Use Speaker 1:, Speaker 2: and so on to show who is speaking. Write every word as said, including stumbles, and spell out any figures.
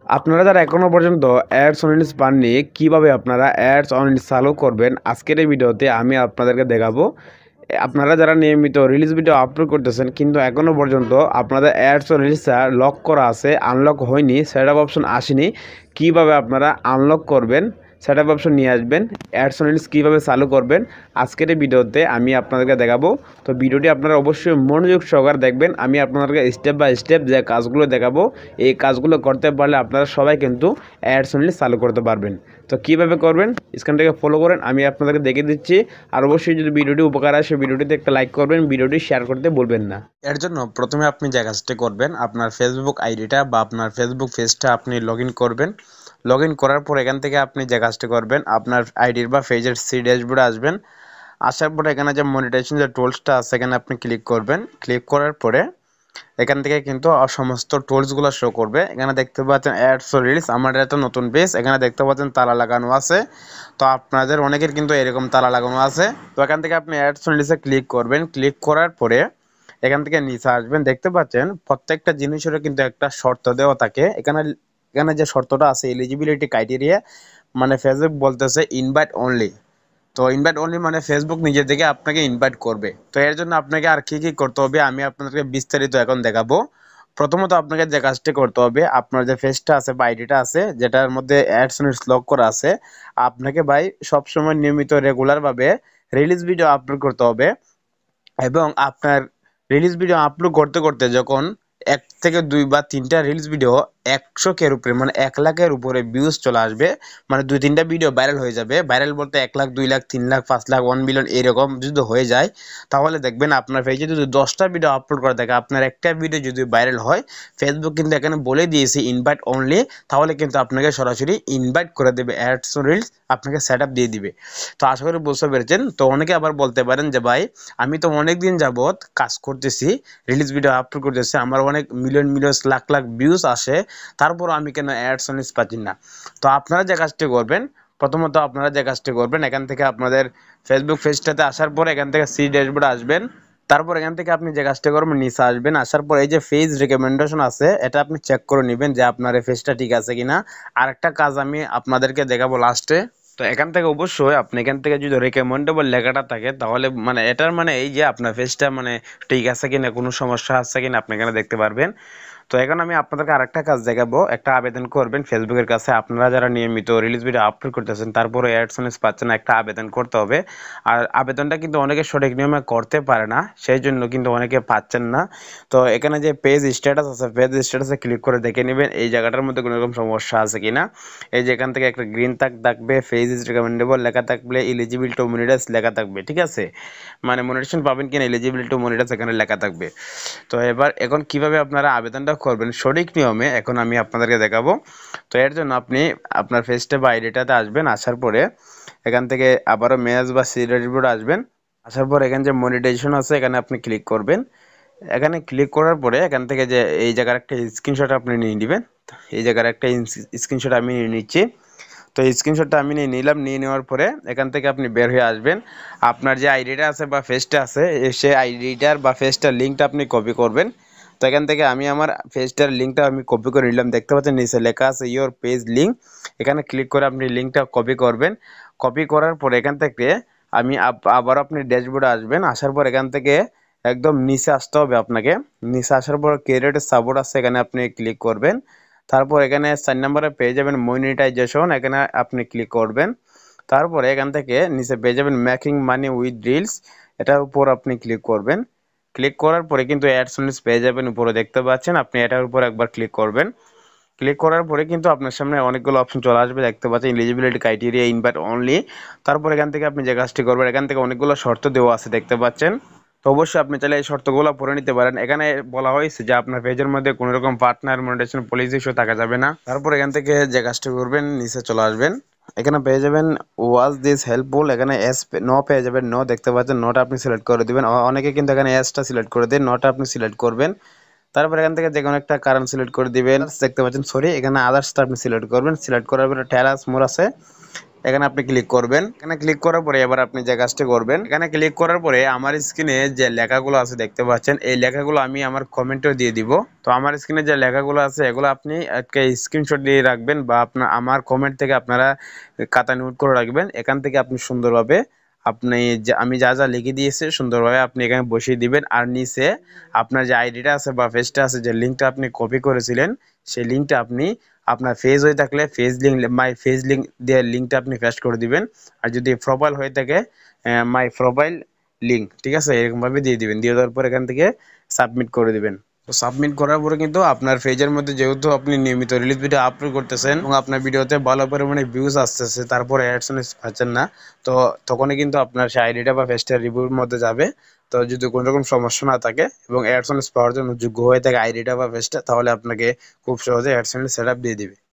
Speaker 1: আপনারা যারা এখনো পর্যন্ত অ্যাডস অন রিলস পাননি কিভাবে আপনারা অ্যাডস অন রিলস চালু করবেন আজকের এই ভিডিওতে আমি আপনাদেরকে দেখাবো। এ আপনারা যারা নিয়মিত রিলস ভিডিও আপলোড করতেছেন কিন্তু এখনো পর্যন্ত আপনাদের অ্যাডস অন রিলসটা লক করা আছে, আনলক হয়নি, সেটআপ অপশন আসেনি, কিভাবে আপনারা আনলক করবেন, সেটআপ অপশন নিয়ে আসবেন, অ্যাডস অন রিলস কীভাবে চালু করবেন আজকের এই ভিডিওতে আমি আপনাদেরকে দেখাবো। তো ভিডিওটি আপনারা অবশ্যই মনোযোগ সহকারে দেখবেন। আমি আপনাদেরকে স্টেপ বাই স্টেপ যে কাজগুলো দেখাবো এই কাজগুলো করতে পারলে আপনারা সবাই কিন্তু অ্যাডস অন রিলস চালু করতে পারবেন। তো কীভাবে করবেন স্ক্রিন থেকে ফলো করেন, আমি আপনাদেরকে দেখে দিচ্ছি। আর অবশ্যই যদি ভিডিওটি উপকার আসে ভিডিওটিতে একটা লাইক করবেন, ভিডিওটি শেয়ার করতে বলবেন না।
Speaker 2: এর জন্য প্রথমে আপনি যে কাজটি করবেন, আপনার ফেসবুক আইডিটা বা আপনার ফেসবুক পেজটা আপনি লগ ইন করবেন। লগ ইন করার পর এখান থেকে আপনি যে কাজটি করবেন, আপনার আইডির বা পেজের সি ড্যাশবোর্ডে আসবেন। আসার পরে এখানে যে মনিটাইজেশন যে টুলসটা আছে এখানে আপনি ক্লিক করবেন। ক্লিক করার পরে এখান থেকে কিন্তু সমস্ত টুলসগুলো শো করবে। এখানে দেখতে পাচ্ছেন অ্যাডস অন রিলস, আমার একটা নতুন পেজ। এখানে দেখতে পাচ্ছেন তালা লাগানো আছে। তো আপনাদের অনেকের কিন্তু এরকম তালা লাগানো আছে। তো এখান থেকে আপনি অ্যাডস অন রিলসে ক্লিক করবেন। ক্লিক করার পরে এখান থেকে নিচে আসবেন। দেখতে পাচ্ছেন প্রত্যেকটা জিনিসেরও কিন্তু একটা শর্ত দেওয়া থাকে। এখানে এখানে যে শর্তটা আছে এলিজিবিলিটি ক্রাইটেরিয়া, মানে ফেসবুক বলতেছে ইনভাইট অনলি। তো ইনভাইট অনলি মানে ফেসবুক নিজে থেকে আপনাকে ইনভাইট করবে। তো এর জন্য আপনাকে আর কি কি করতে হবে আমি আপনাদেরকে বিস্তারিত এখন দেখাবো। প্রথমত আপনাকে যে কাজটি করতে হবে, আপনার যে পেজটা আছে বা আইডিটা আছে যেটার মধ্যে অ্যাডস অন রিলস লক করা আছে, আপনাকে ভাই সবসময় নিয়মিত রেগুলারভাবে রিলিজ ভিডিও আপলোড করতে হবে। এবং আপনার রিলিজ ভিডিও আপলোড করতে করতে যখন এক থেকে দুই বা তিনটা রিলস ভিডিও একশো কের উপরে মানে এক লাখের উপরে ভিউজ চলে আসবে, মানে দুই তিনটা ভিডিও ভাইরাল হয়ে যাবে। ভাইরাল বলতে এক লাখ, দুই লাখ, তিন লাখ, পাঁচ লাখ, ওয়ান মিলিয়ন এরকম যদি হয়ে যায়, তাহলে দেখবেন আপনার পেজে যদি দশটা ভিডিও আপলোড করা থাকে, আপনার একটা ভিডিও যদি ভাইরাল হয়, ফেসবুক কিন্তু এখানে বলে দিয়েছে ইনভাইট অনলি, তাহলে কিন্তু আপনাকে সরাসরি ইনভাইট করে দেবে, অ্যাডস রিলস আপনাকে সেট আপ দিয়ে দিবে। তো আশা করি বুঝতে পেরেছেন। তো অনেকে আবার বলতে পারেন যে ভাই আমি তো অনেক দিন যাবত কাজ করতেছি, রিলিজ ভিডিও আপলোড করতেছি, আমার অনেক million million lakh lakh views আসে, তারপর আমি কেন অ্যাডস অন রিলস পাচ্ছি না। তো আপনারা যে কাজটি করবেন, প্রথমত আপনারা যে কাজটি করবেন, এখান থেকে আপনাদের ফেসবুক পেজটাতে আসার পর এখান থেকে সি ড্যাশবোর্ডে আসবেন। তারপর এখান থেকে আপনি যে কাজটি করবেন নিচে আসবেন। আসার পর এই যে পেজ রিকমেন্ডেশন আছে এটা আপনি চেক করে নেবেন যে আপনার এই পেজটা ঠিক আছে কিনা। আর একটা কাজ আমি আপনাদেরকে দেখাবো লাস্টে। তো এখান থেকে অবশ্যই আপনি এখান থেকে যদি রেকমেন্ডেবল লেখাটা থাকে তাহলে মানে এটার মানে এই যে আপনার পেজটা মানে ঠিক আছে কিনা, কোনো সমস্যা আছে কিনা আপনি এখানে দেখতে পারবেন। তো এখন আমি আপনাদেরকে আরেকটা কাজ দেখাবো। একটা আবেদন করবেন ফেসবুকের কাছে, আপনারা যারা নিয়মিত রিলিজ ভিডিও আপলোড করতেছেন তারপরে অ্যাডস অন রিলস পাচ্ছেন না, একটা আবেদন করতে হবে। আর আবেদনটা কিন্তু অনেকে সঠিক নিয়মে করতে পারে না, সেই জন্য কিন্তু অনেকে পাচ্ছেন না। তো এখানে যে পেজ স্ট্যাটাস আছে, পেজ স্ট্যাটাসে ক্লিক করে দেখে নেবেন এই জায়গাটার মধ্যে কোনো রকম সমস্যা আছে কিনা। এই যে এখান থেকে একটা গ্রিন তাক থাকবে, পেজ ইজ রিকমেন্ডেবল লেখা থাকবে, এলিজিবল টু মনিটাইজ লেখা থাকবে, ঠিক আছে, মানে মনিটাইজেশন পাবেন কিনা এলিজিবল টু মনিটাইজ এখানে লেখা থাকবে। তো এবার এখন কিভাবে আপনারা আবেদনটা করবেন সঠিক নিয়মে এখন আমি আপনাদেরকে দেখাবো। তো এর জন্য আপনি আপনার পেজটা বা আইডিটাতে আসবেন। আসার পরে এখান থেকে আবারও মেজ বা সি ড্যাশবোর্ডে আসবেন। আসার পর এখানে যে মনিটাইজেশন আছে এখানে আপনি ক্লিক করবেন। এখানে ক্লিক করার পরে এখান থেকে যে এই জায়গার একটা স্ক্রিনশট আপনি নিয়ে নেবেন। এই জায়গার একটা স্ক্রিনশট আমি নিয়ে নিচ্ছি। তো এই স্ক্রিনশটটা আমি নিয়ে নিলাম। নিয়ে নেওয়ার পরে এখান থেকে আপনি বের হয়ে আসবেন। আপনার যে আইডিটা আছে বা পেজটা আছে সেই আইডিটার বা পেজটার লিঙ্কটা আপনি কপি করবেন। তো এখান থেকে আমি আমার পেজটার লিঙ্কটা আমি কপি করে নিলাম। দেখতে পাচ্ছেন নিচে লেখা আছে ইওর পেজ লিঙ্ক, এখানে ক্লিক করে আপনি লিঙ্কটা কপি করবেন। কপি করার পর এখান থেকে আমি আবার আপনি ড্যাশবোর্ডে আসবেন। আসার পর এখান থেকে একদম নিচে আসতে হবে আপনাকে। নিচে আসার পর ক্রিয়েটেড সাপোর্ট আছে এখানে আপনি ক্লিক করবেন। তারপর এখানে চার নম্বরে পেয়ে যাবেন মনিটাইজেশন, এখানে আপনি ক্লিক করবেন। তারপরে এখান থেকে নিচে পেয়ে যাবেন মেকিং মানি উইথ রিলস, এটার উপর আপনি ক্লিক করবেন। ক্লিক করার পরে কিন্তু অ্যাডস অন রিলস পেয়ে যাবেন, উপরে দেখতে পাচ্ছেন। আপনি এটার উপর একবার ক্লিক করবেন। ক্লিক করার পরে কিন্তু আপনার সামনে অনেকগুলো অপশন চলে আসবে, দেখতে পাচ্ছেন এলিজিবিলিটি ক্রাইটেরিয়া ইনভাইট অনলি। তারপর এখান থেকে আপনি যে কাজটি করবেন, এখান থেকে অনেকগুলো শর্ত দেওয়া আছে দেখতে পাচ্ছেন। তো অবশ্যই আপনি চাইলে এই শর্তগুলো পড়ে নিতে পারেন। এখানে বলা হয়েছে যে আপনার পেজের মধ্যে কোনো রকম পার্টনার মনিটাইজেশন পলিসি ইস্যু থাকা যাবে না। তারপর এখান থেকে যে কাজটি করবেন নিচে চলে আসবেন। এখানে পেয়ে যাবেন ওয়াজ দিস হেল্পফুল, এখানে এস নো পেয়ে যাবেন, নো দেখতে পাচ্ছেন, নোটা আপনি সিলেক্ট করে দিবেন। অনেকে কিন্তু এখানে এসটা সিলেক্ট করে দেন, নোটা আপনি সিলেক্ট করবেন। তারপর এখান থেকে যে কোনো একটা কারেন্ট সিলেক্ট করে দিবেন। দেখতে পাচ্ছেন সরি, এখানে আদার্সটা আপনি সিলেক্ট করবেন। সিলেক্ট করার পরে টেল আস মোর আছে, এখানে আপনি ক্লিক করবেন। এখানে ক্লিক করার পরে এবার আপনি যে কাজটি করবেন, এখানে ক্লিক করার পরে আমার স্ক্রিনে যে লেখাগুলো আছে দেখতে পাচ্ছেন, এই লেখাগুলো আমি আমার কমেন্টেও দিয়ে দিব। তো আমার স্ক্রিনে যে লেখাগুলো আছে এগুলো আপনি একটা স্ক্রিনশট দিয়ে রাখবেন, বা আপনার আমার কমেন্ট থেকে আপনারা খাতা নোট করে রাখবেন। এখান থেকে আপনি সুন্দরভাবে আপনি যা আমি যা যা লিখে দিয়েছি সুন্দরভাবে আপনি এখানে বসিয়ে দিবেন। আর নিচে আপনার যে আইডিটা আছে বা পেজটা আছে, যে লিঙ্কটা আপনি কপি করেছিলেন, সেই লিঙ্কটা আপনি আপনার ফেজ হয়ে থাকলে page link my page link দিয়ে লিঙ্কটা আপনি পেস্ট করে দিবেন। আর যদি প্রোফাইল হয়ে থাকে মাই প্রোফাইল লিঙ্ক, ঠিক আছে, এরকমভাবে দিয়ে দিবেন। দিয়ে দেওয়ার পর এখান থেকে সাবমিট করে দিবেন। তো সাবমিট করার পরে কিন্তু আপনার পেজের মধ্যে যেহেতু আপনি নিয়মিত রিলিজ ভিডিও আপলোড করতেছেন এবং আপনার ভিডিওতে ভালো পরিমাণে ভিউজ আসতেছে, তারপরে অ্যাডসেন্স পাচ্ছেন না, তো তখনই কিন্তু আপনার সেই আইডিটা বা পেজটা রিভিউর মধ্যে যাবে। তো যদি কোনো রকম সমস্যা না থাকে এবং অ্যাডসেন্স পাওয়ার জন্য যোগ্য হয়ে থাকে আইডিটা বা পেজটা, তাহলে আপনাকে খুব সহজে অ্যাডসেন্স সেট আপ দিয়ে দিবে।